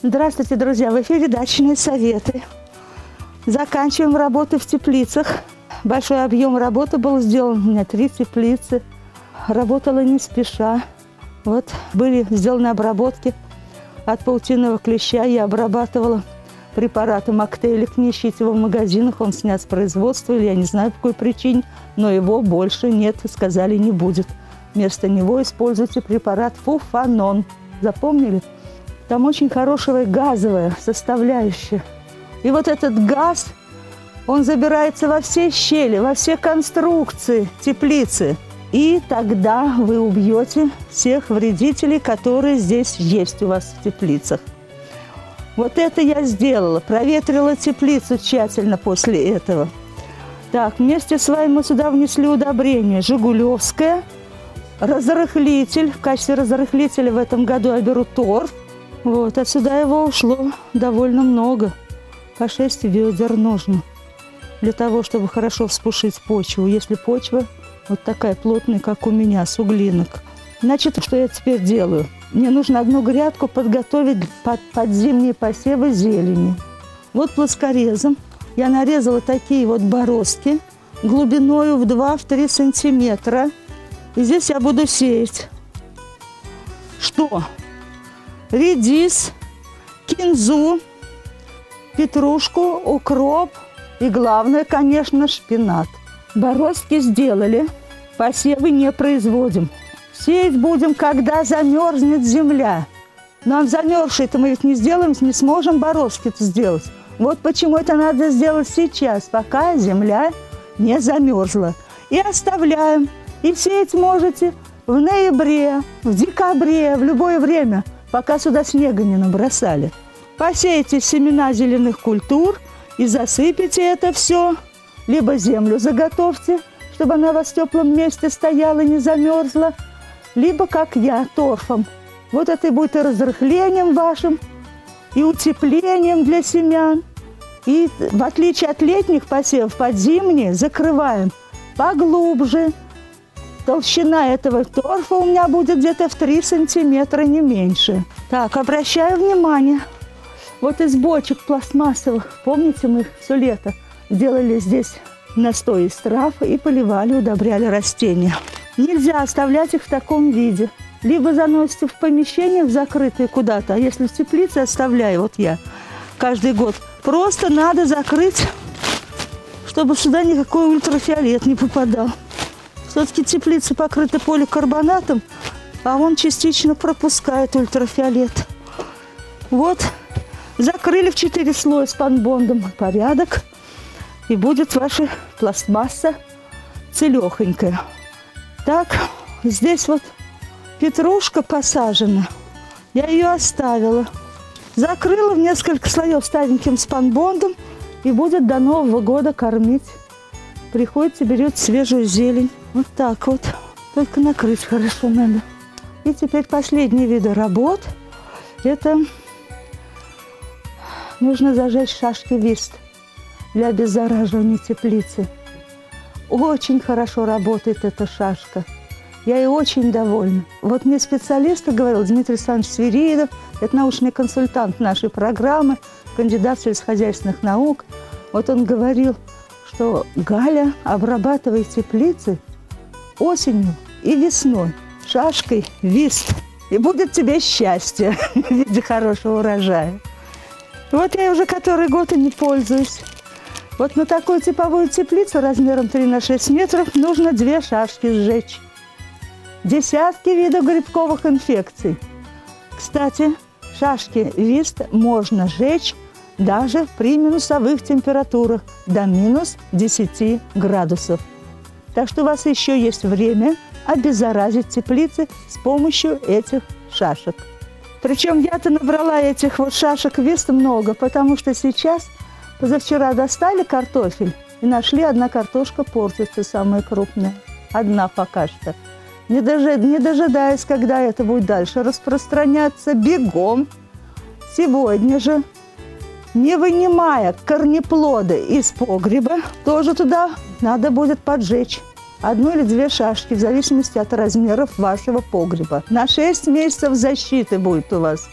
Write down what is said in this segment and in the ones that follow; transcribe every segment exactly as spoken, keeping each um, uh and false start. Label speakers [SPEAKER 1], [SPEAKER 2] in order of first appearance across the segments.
[SPEAKER 1] Здравствуйте, друзья! В эфире «Дачные советы». Заканчиваем работы в теплицах. Большой объем работы был сделан. У меня три теплицы. Работала не спеша. Вот были сделаны обработки от паутинного клеща. Я обрабатывала препаратом Актелик. Не ищите его в магазинах, он снят с производства, или я не знаю по какой причине, но его больше нет, сказали, не будет. Вместо него используйте препарат Фуфанон. Запомнили? Там очень хорошая газовая составляющая. И вот этот газ, он забирается во все щели, во все конструкции теплицы. И тогда вы убьете всех вредителей, которые здесь есть у вас в теплицах. Вот это я сделала. Проветрила теплицу тщательно после этого. Так, вместе с вами мы сюда внесли удобрение «Жигулевское». Разрыхлитель. В качестве разрыхлителя в этом году я беру торф. Вот, отсюда его ушло довольно много. По шесть ведер нужно. Для того, чтобы хорошо вспушить почву. Если почва вот такая плотная, как у меня, суглинок. Значит, что я теперь делаю? Мне нужно одну грядку подготовить под, под зимние посевы зелени. Вот плоскорезом я нарезала такие вот бороздки глубиною в два-три сантиметра. И здесь я буду сеять. Что? Редис, кинзу, петрушку, укроп и, главное, конечно, шпинат. Бороздки сделали, посевы не производим. Сеять будем, когда замерзнет земля. Нам замерзшей-то мы ведь не сделаем, не сможем бороздки-то сделать. Вот почему это надо сделать сейчас, пока земля не замерзла. И оставляем. И сеять можете в ноябре, в декабре, в любое время, пока сюда снега не набросали. Посеете семена зеленых культур и засыпите это все. Либо землю заготовьте, чтобы она у вас в теплом месте стояла и не замерзла. Либо, как я, торфом. Вот это и будет и разрыхлением вашим, и утеплением для семян. И в отличие от летних посевов, под зимние закрываем поглубже. Толщина этого торфа у меня будет где-то в три сантиметра, не меньше. Так, обращаю внимание. Вот из бочек пластмассовых, помните, мы их все лето делали здесь настой из трав и поливали, удобряли растения. Нельзя оставлять их в таком виде. Либо заносите в помещение, в закрытое куда-то, а если в теплице оставляю, вот я, каждый год, просто надо закрыть, чтобы сюда никакой ультрафиолет не попадал. Все-таки теплица покрыта поликарбонатом, а он частично пропускает ультрафиолет. Вот, закрыли в четыре слоя спанбондом, порядок, и будет ваша пластмасса целехонькая. Так, здесь вот петрушка посажена, я ее оставила. Закрыла в несколько слоев стареньким спанбондом, и будет до Нового года кормить. Приходите, берете свежую зелень. Вот так вот. Только накрыть хорошо надо. И теперь последние виды работ. Это нужно зажечь шашки вист для обеззараживания теплицы. Очень хорошо работает эта шашка. Я ей очень довольна. Вот мне специалист говорил, Дмитрий Александрович Свиридов, это научный консультант нашей программы, кандидат сельскохозяйственных наук. Вот он говорил, что Галя, обрабатывай теплицы осенью и весной шашкой вист, и будет тебе счастье в виде хорошего урожая. Вот я уже который год и не пользуюсь. Вот на такую типовую теплицу размером три на шесть метров нужно две шашки сжечь. Десятки видов грибковых инфекций. Кстати, шашки вист можно сжечь даже при минусовых температурах до минус десяти градусов. Так что у вас еще есть время обеззаразить теплицы с помощью этих шашек. Причем я-то набрала этих вот шашек вист много, потому что сейчас, позавчера достали картофель и нашли, одна картошка портится, самая крупная. Одна пока что. Не, дожи, не дожидаясь, когда это будет дальше распространяться, бегом сегодня же, не вынимая корнеплоды из погреба, тоже туда надо будет поджечь одну или две шашки, в зависимости от размеров вашего погреба. На шесть месяцев защиты будет у вас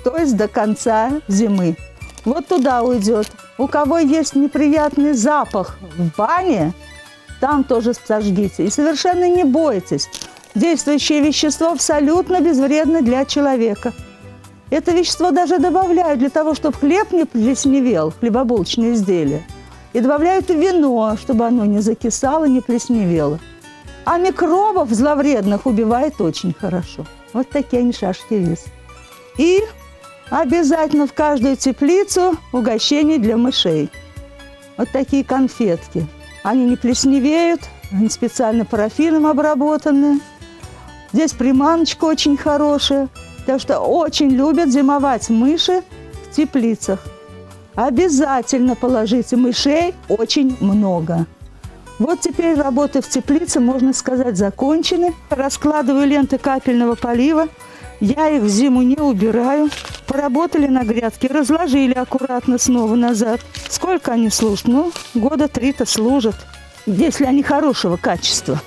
[SPEAKER 1] то есть до конца зимы. Вот туда уйдет. У кого есть неприятный запах в бане, там тоже сожгите. И совершенно не бойтесь. Действующее вещество абсолютно безвредно для человека. Это вещество даже добавляют для того, чтобы хлеб не плесневел, хлебобулочные изделия. И добавляют в вино, чтобы оно не закисало, не плесневело. А микробов зловредных убивает очень хорошо. Вот такие они шашки вес. И обязательно в каждую теплицу угощение для мышей. Вот такие конфетки. Они не плесневеют, они специально парафином обработаны. Здесь приманочка очень хорошая, потому что очень любят зимовать мыши в теплицах. Обязательно положите мышей очень много. Вот теперь работы в теплице, можно сказать, закончены. Раскладываю ленты капельного полива. Я их в зиму не убираю. Поработали на грядке, разложили аккуратно снова назад. Сколько они служат? Ну, года три-то служат, если они хорошего качества.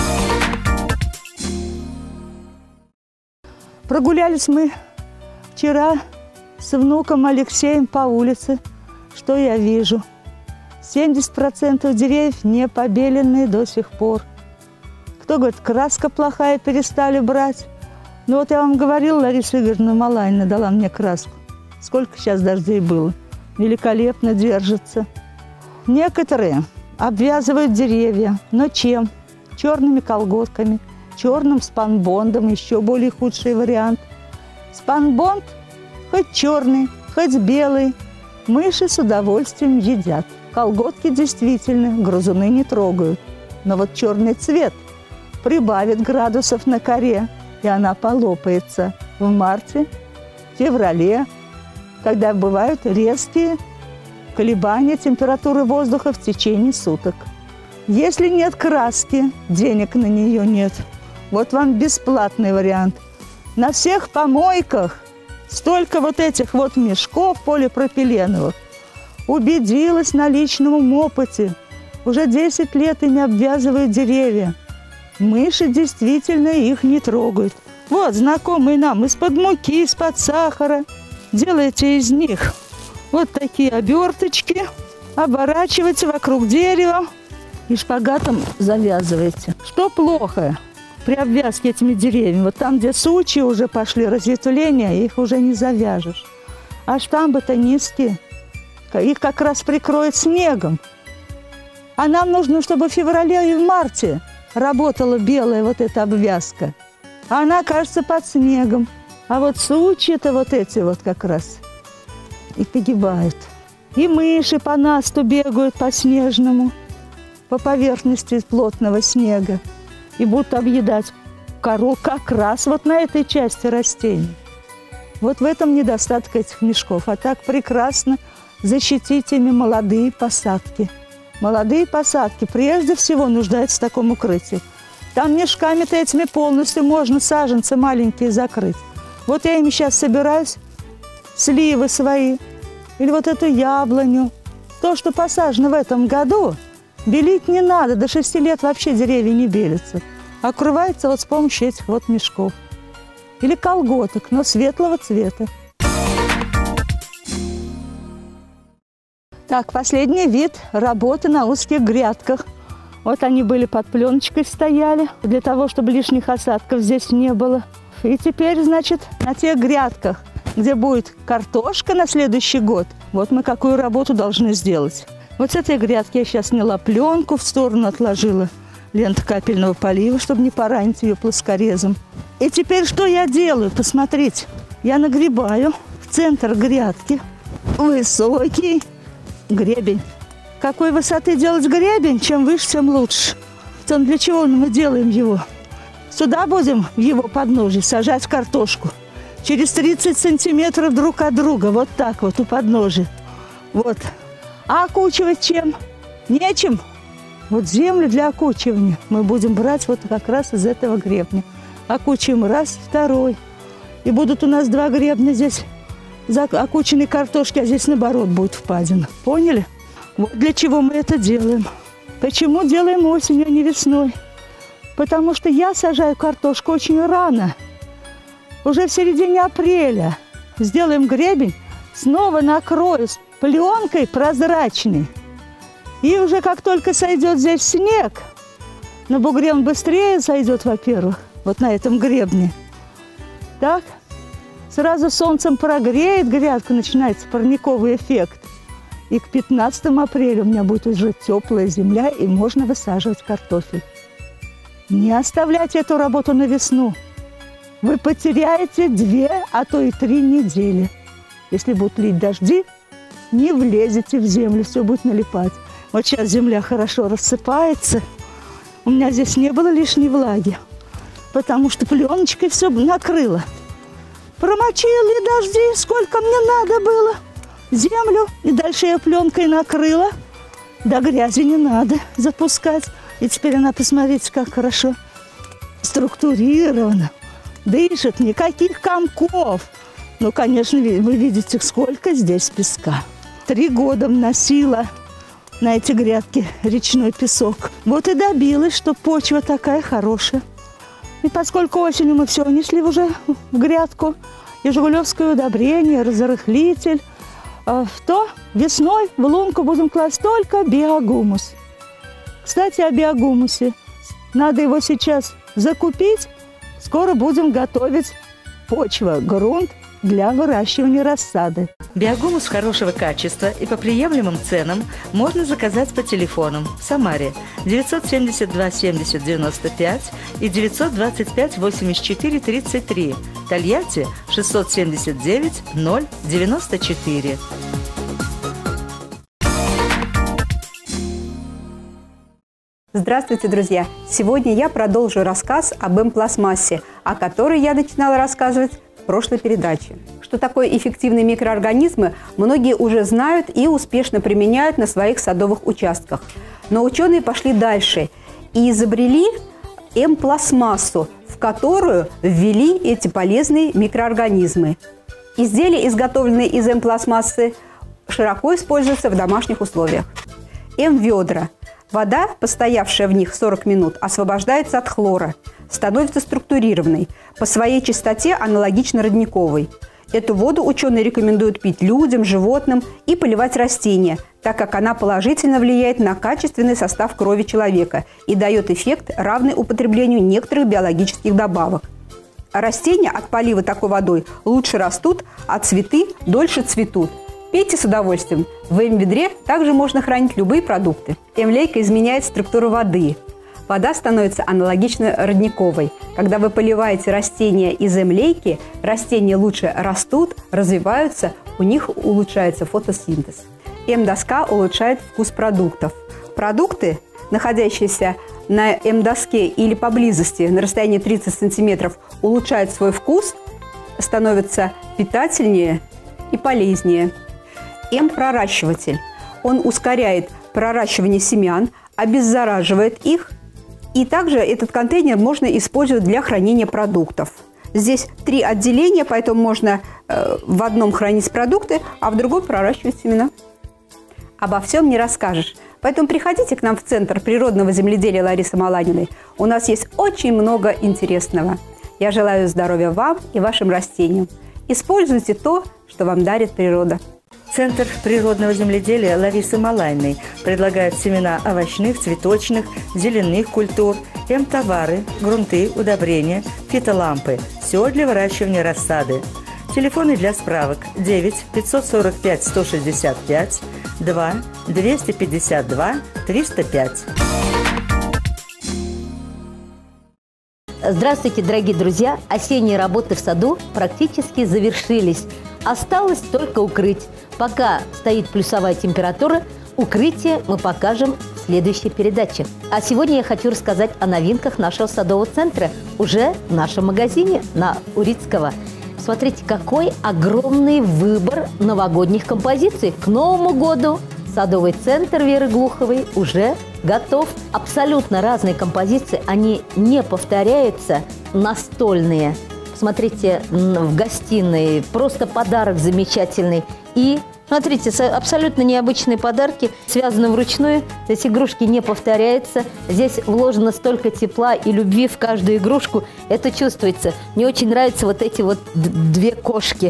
[SPEAKER 1] Прогулялись мы вчера с внуком Алексеем по улице. Что я вижу? семьдесят процентов деревьев не побеленные до сих пор. Кто говорит, краска плохая, перестали брать. Ну вот я вам говорила, Лариса Игоревна Маланина дала мне краску. Сколько сейчас дождей было. Великолепно держится. Некоторые обвязывают деревья. Но чем? Черными колготками, черным спанбондом, еще более худший вариант. Спанбонд хоть черный, хоть белый. Мыши с удовольствием едят. Колготки действительно грызуны не трогают. Но вот черный цвет прибавит градусов на коре, и она полопается в марте, феврале, когда бывают резкие колебания температуры воздуха в течение суток. Если нет краски, денег на нее нет. Вот вам бесплатный вариант. На всех помойках столько вот этих вот мешков полипропиленовых. Убедилась на личном опыте. Уже десять лет ими обвязывают деревья. Мыши действительно их не трогают. Вот, знакомые нам из-под муки, из-под сахара. Делайте из них вот такие оберточки. Оборачивайте вокруг дерева и шпагатом завязывайте. Что плохо при обвязке этими деревьями? Вот там, где сучья уже пошли, разветвления, их уже не завяжешь. А штамбы-то низкие. Их как раз прикроет снегом. А нам нужно, чтобы в феврале и в марте работала белая вот эта обвязка. А она, кажется, под снегом. А вот сучья-то вот эти вот как раз и погибают. И мыши по насту бегают по снежному, по поверхности плотного снега. И будут объедать кору как раз вот на этой части растений. Вот в этом недостаток этих мешков. А так прекрасно защитить ими молодые посадки. Молодые посадки прежде всего нуждаются в таком укрытии. Там мешками-то этими полностью можно саженцы маленькие закрыть. Вот я ими сейчас собираюсь, сливы свои, или вот эту яблоню. То, что посажено в этом году, белить не надо. До шести лет вообще деревья не белятся. Укрывается вот с помощью этих вот мешков. Или колготок, но светлого цвета. Так, последний вид работы на узких грядках. Вот они были под пленочкой стояли, для того, чтобы лишних осадков здесь не было. И теперь, значит, на тех грядках, где будет картошка на следующий год, вот мы какую работу должны сделать. Вот с этой грядки я сейчас сняла пленку, в сторону отложила ленту капельного полива, чтобы не поранить ее плоскорезом. И теперь что я делаю? Посмотрите, я нагребаю в центр грядки высокий гребень. Какой высоты делать гребень? Чем выше, тем лучше. Для чего мы делаем его? Сюда будем в его подножие сажать картошку. Через тридцать сантиметров друг от друга. Вот так вот у подножия. Вот. А окучивать чем? Нечем. Вот землю для окучивания мы будем брать вот как раз из этого гребня. Окучиваем раз, второй. И будут у нас два гребня здесь окученной картошки, а здесь наоборот будет впадина. Поняли? Вот для чего мы это делаем. Почему делаем осенью, а не весной? Потому что я сажаю картошку очень рано. Уже в середине апреля. сделаем гребень, снова накрою пленкой прозрачной. И уже как только сойдет здесь снег, на бугре он быстрее сойдет, во-первых, вот на этом гребне. Так, сразу солнцем прогреет грядку, начинается парниковый эффект. И к пятнадцатому апреля у меня будет уже теплая земля, и можно высаживать картофель. Не оставляйте эту работу на весну. Вы потеряете две, а то и три недели. Если будут лить дожди, не влезете в землю, все будет налипать. Вот сейчас земля хорошо рассыпается. У меня здесь не было лишней влаги, потому что пленочкой все накрыло. Промочили дожди, сколько мне надо было. Землю, и дальше я пленкой накрыла. До грязи не надо запускать. И теперь она, посмотрите, как хорошо структурирована. Дышит, никаких комков. Ну, конечно, вы видите, сколько здесь песка. Три года вносила на эти грядки речной песок. Вот и добилась, что почва такая хорошая. И поскольку осенью мы все внесли уже в грядку, и жигулевское удобрение, разрыхлитель, то весной в лунку будем класть только биогумус. Кстати, о биогумусе. Надо его сейчас закупить. Скоро будем готовить почва, грунт для выращивания рассады.
[SPEAKER 2] Биогумус хорошего качества и по приемлемым ценам можно заказать по телефонам в Самаре девятьсот семьдесят два семьдесят девяносто пять и девятьсот двадцать пять восемьдесят четыре тридцать три, Тольятти шестьсот семьдесят девять ноль девяносто четыре.
[SPEAKER 3] Здравствуйте, друзья! Сегодня я продолжу рассказ об М-пластмассе, о которой я начинала рассказывать в прошлой передаче. Что такое эффективные микроорганизмы, многие уже знают и успешно применяют на своих садовых участках. Но ученые пошли дальше и изобрели М-пластмассу, в которую ввели эти полезные микроорганизмы. Изделия, изготовленные из М-пластмассы, широко используются в домашних условиях. М-ведра. Вода, постоявшая в них сорок минут, освобождается от хлора, становится структурированной, по своей чистоте аналогично родниковой. Эту воду ученые рекомендуют пить людям, животным и поливать растения, так как она положительно влияет на качественный состав крови человека и дает эффект, равный употреблению некоторых биологических добавок. А растения от полива такой водой лучше растут, а цветы дольше цветут. Пейте с удовольствием. В М-ведре также можно хранить любые продукты. М-лейка изменяет структуру воды. Вода становится аналогично родниковой. Когда вы поливаете растения из М-лейки, растения лучше растут, развиваются, у них улучшается фотосинтез. М-доска улучшает вкус продуктов. Продукты, находящиеся на М-доске или поблизости на расстоянии тридцать сантиметров, улучшают свой вкус, становятся питательнее и полезнее. М-проращиватель. Он ускоряет проращивание семян, обеззараживает их. И также этот контейнер можно использовать для хранения продуктов. Здесь три отделения, поэтому можно э, в одном хранить продукты, а в другом проращивать семена. Обо всем не расскажешь. Поэтому приходите к нам в Центр природного земледелия Ларисы Маланиной. У нас есть очень много интересного. Я желаю здоровья вам и вашим растениям. Используйте то, что вам дарит природа.
[SPEAKER 2] Центр природного земледелия Ларисы Маланиной предлагает семена овощных, цветочных, зеленых культур, М-товары, грунты, удобрения, фитолампы. Все для выращивания рассады. Телефоны для справок девять пятьсот сорок пять сто шестьдесят пять, два двести пятьдесят два триста пять.
[SPEAKER 4] Здравствуйте, дорогие друзья! Осенние работы в саду практически завершились. Осталось только укрыть. Пока стоит плюсовая температура, укрытие мы покажем в следующей передаче. А сегодня я хочу рассказать о новинках нашего садового центра уже в нашем магазине на Урицкого. Смотрите, какой огромный выбор новогодних композиций к Новому году. Садовый центр Веры Глуховой уже готов. Абсолютно разные композиции, они не повторяются, настольные. Смотрите, в гостиной просто подарок замечательный. И смотрите, абсолютно необычные подарки, связаны вручную. Здесь игрушки не повторяются. Здесь вложено столько тепла и любви в каждую игрушку. Это чувствуется. Мне очень нравятся вот эти вот две кошки.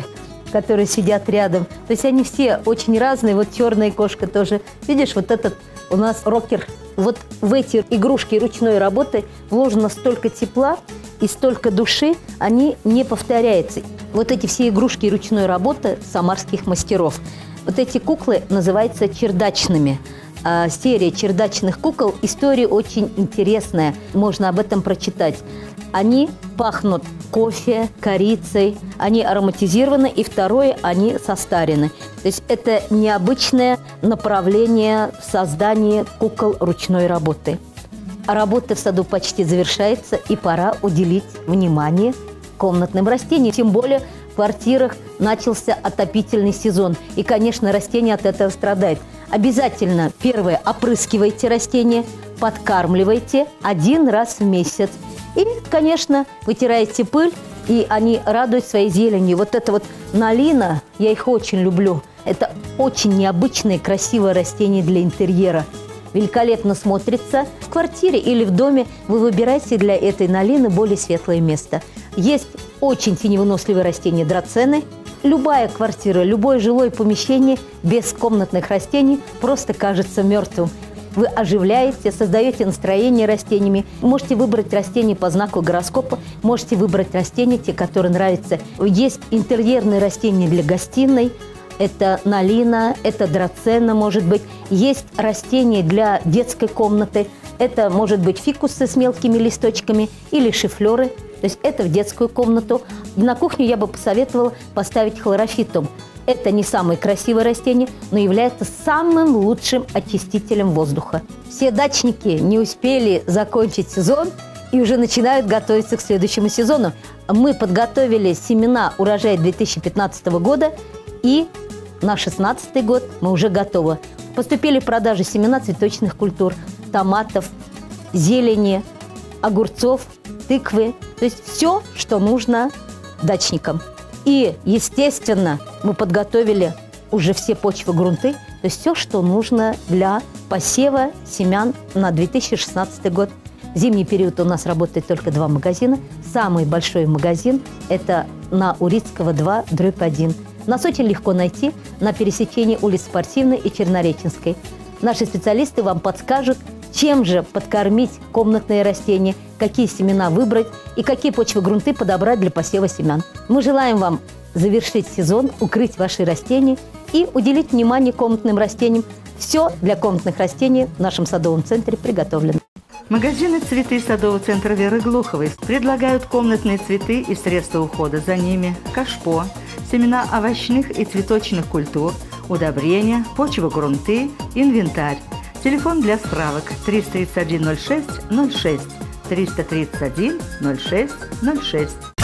[SPEAKER 4] которые сидят рядом. То есть они все очень разные. Вот черная кошка тоже. Видишь, вот этот у нас рокер. Вот в эти игрушки ручной работы вложено столько тепла и столько души, они не повторяются. Вот эти все игрушки ручной работы самарских мастеров. Вот эти куклы называются чердачными. А серия чердачных кукол, история очень интересная, можно об этом прочитать. Они пахнут кофе, корицей, они ароматизированы, и второе, они состарены. То есть это необычное направление в создании кукол ручной работы. Работа в саду почти завершается, и пора уделить внимание комнатным растениям. Тем более в квартирах начался отопительный сезон, и, конечно, растения от этого страдают. Обязательно, первое, опрыскивайте растения, подкармливайте один раз в месяц. И, конечно, вытираете пыль, и они радуют своей зеленью. Вот это вот налина, я их очень люблю. Это очень необычное, красивое растение для интерьера. Великолепно смотрится в квартире или в доме. Вы выбираете для этой налины более светлое место. Есть очень теневыносливые растения драцены. Любая квартира, любое жилое помещение без комнатных растений просто кажется мертвым. Вы оживляете, создаете настроение растениями. Можете выбрать растения по знаку гороскопа, можете выбрать растения, те, которые нравятся. Есть интерьерные растения для гостиной. Это налина, это драцена, может быть. Есть растения для детской комнаты. Это может быть фикусы с мелкими листочками или шифлеры. То есть это в детскую комнату. На кухню я бы посоветовала поставить хлорофитум. Это не самое красивое растение, но является самым лучшим очистителем воздуха. Все дачники не успели закончить сезон и уже начинают готовиться к следующему сезону. Мы подготовили семена урожая две тысячи пятнадцатого года, и на шестнадцатый год мы уже готовы. Поступили в продажу семена цветочных культур, томатов, зелени, огурцов, тыквы. То есть все, что нужно дачникам. И, естественно, мы подготовили уже все почвы, грунты, то есть все, что нужно для посева семян на две тысячи шестнадцатый год. В зимний период у нас работает только два магазина. Самый большой магазин – это на Урицкого два, дробь один. Нас очень легко найти на пересечении улиц Спортивной и Чернореченской. Наши специалисты вам подскажут, чем же подкормить комнатные растения, какие семена выбрать и какие почвы-грунты подобрать для посева семян. Мы желаем вам завершить сезон, укрыть ваши растения и уделить внимание комнатным растениям. Все для комнатных растений в нашем садовом центре приготовлено.
[SPEAKER 2] Магазины «Цветы» садового центра Веры Глуховой предлагают комнатные цветы и средства ухода за ними, кашпо, семена овощных и цветочных культур, удобрения, почвы-грунты, инвентарь. Телефон для справок триста тридцать один ноль шесть ноль шесть, триста тридцать один ноль шесть ноль шесть.